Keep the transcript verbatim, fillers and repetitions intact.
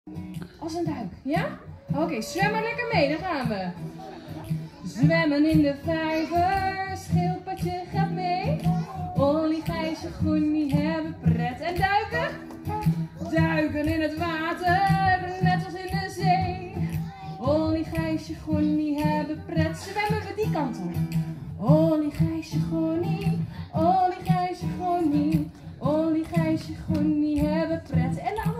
Als een duik, ja? Oké, okay, zwem maar lekker mee, daar gaan we. Zwemmen in de vijver, schildpadje gaat mee. Ollie, Gijsje, Groenie hebben pret. En duiken? Duiken in het water, net als in de zee. Ollie, Gijsje, Groenie hebben pret. Zwemmen we die kant op. Ollie, Gijsje, Groenie